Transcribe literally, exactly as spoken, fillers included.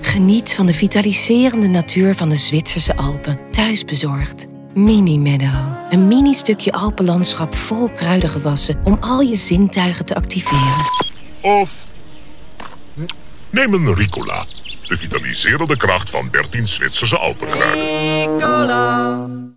Geniet van de vitaliserende natuur van de Zwitserse Alpen. Thuisbezorgd. Mini Meadow. Een mini stukje Alpenlandschap vol kruidengewassen om al je zintuigen te activeren. Of neem een Ricola. De vitaliserende kracht van dertien Zwitserse Alpenkruiden. Ricola.